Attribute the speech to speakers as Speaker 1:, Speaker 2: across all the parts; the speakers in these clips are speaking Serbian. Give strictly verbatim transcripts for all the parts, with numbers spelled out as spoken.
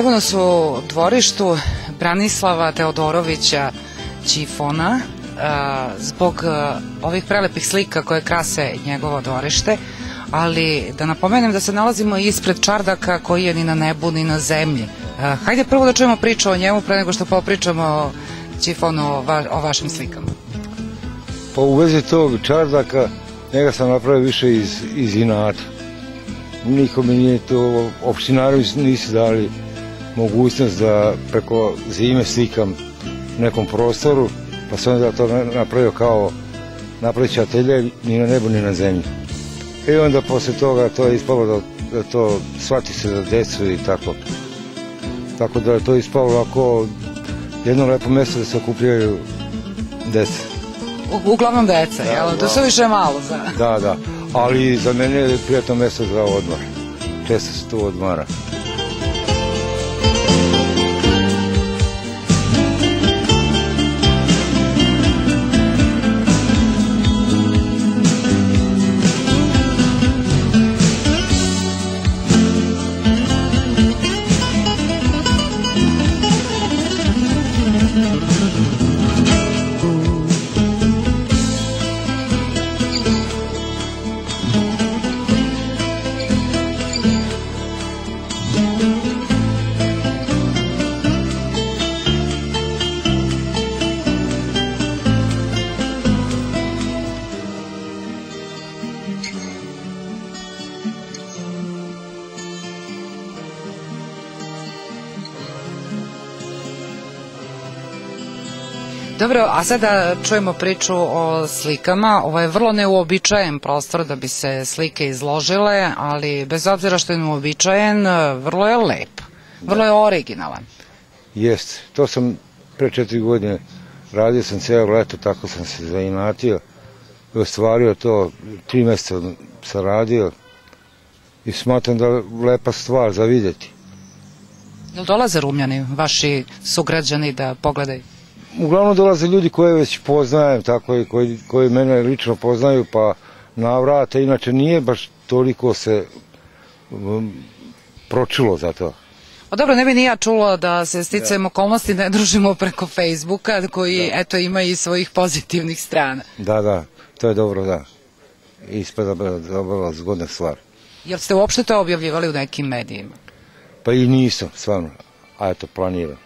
Speaker 1: Evo nas u dvorištu Branislava Teodorovića Ćifona, zbog ovih prelepih slika koje krase njegovo dvorište, ali da napomenem da se nalazimo ispred čardaka koji je ni na nebu ni na zemlji. Hajde prvo da čujemo priču o njemu pre nego što popričamo o Ćifonu, o vašim slikama.
Speaker 2: Pa u vezi tog čardaka njega sam napravio više iz inata. Niko mi nije to, opštinari nisu dali mogućnost da preko zime slikam nekom prostoru, pa sam onda to napravio kao napravit će atelje ni na nebu ni na zemlji. I onda posle toga to je ispalo da to shvati se za decu i tako. Tako da je to ispalo ovako jedno lepo mesto da se okupljaju deca.
Speaker 1: Uglavnom deca, jel? To su više malo za...
Speaker 2: Da, da. Ali za mene je prijatno mesto za odmor. Često se tu odmara.
Speaker 1: Dobro, a sada čujemo priču o slikama. Ovo je vrlo neuobičajen prostor da bi se slike izložile, ali bez obzira što je neuobičajen, vrlo je lep, vrlo je originalan.
Speaker 2: Jeste, to sam pre četiri godine radio sam cijelo leto, tako sam se zainatio i ostvario to, tri mjeseca sam radio i smatram da je lepa stvar za vidjeti.
Speaker 1: Jel dolaze Rumljani, vaši sugrađani, da pogledaju?
Speaker 2: Uglavnom dolaze ljudi koje već poznajem, tako i koji mene lično poznaju, pa navrate, inače nije baš toliko se pročulo za to.
Speaker 1: O dobro, ne bi ni ja čula da se sticajem okolnosti ne družimo preko Facebooka, koji eto ima i svojih pozitivnih strana.
Speaker 2: Da, da, to je dobro, da. Ispada dobra zgodna stvar.
Speaker 1: Jel ste uopšte to objavljivali u nekim medijima?
Speaker 2: Pa i nisam, stvarno, a eto planiram.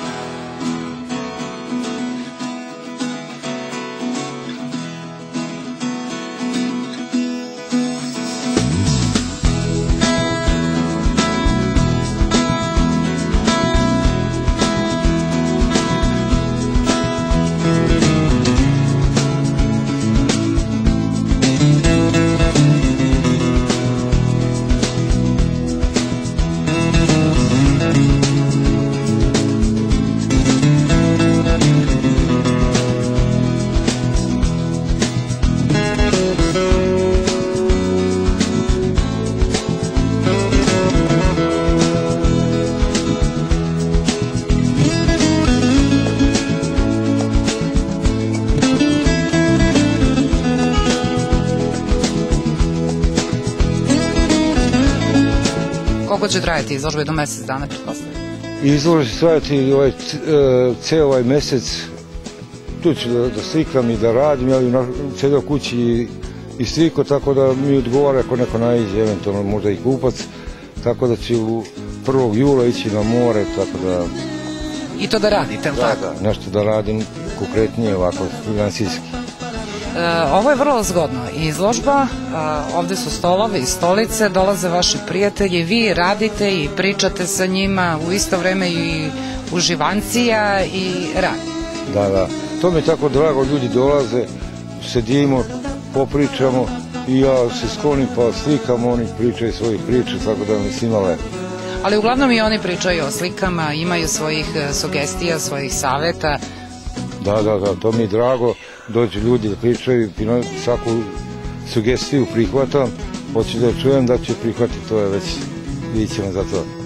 Speaker 1: Koliko će trajati izložbe? Do mesec dana, pretpostavljam?
Speaker 2: Izložbe će trajati ceo ovaj mesec. Tu ću da slikam i da radim. Ja bih sedeo kući i sliko, tako da mi odgovara ako neko naiđe, eventualno možda i kupac. Tako da ću prvog jula ići na more, tako da...
Speaker 1: I to da radite, ili tako?
Speaker 2: Da, da, nešto da radim konkretnije ovako, finansijski.
Speaker 1: Ovo je vrlo zgodno. Izložba, ovde su stolovi i stolice, dolaze vaši prijatelji, vi radite i pričate sa njima, u isto vreme i uživancija i rad.
Speaker 2: Da, da. To mi je tako drago, ljudi dolaze, sedimo, popričamo i ja se sklonim pa slikam, oni pričaju svoje priče, tako da mi svima lepo.
Speaker 1: Ali uglavnom i oni pričaju o slikama, imaju svojih sugestija, svojih saveta.
Speaker 2: Da, da, da, to mi je drago, dođu ljudi da pričaju, svaku sugestiju prihvatam, hoću da čujem da će prihvatiti, to je već, vidit ćemo za to.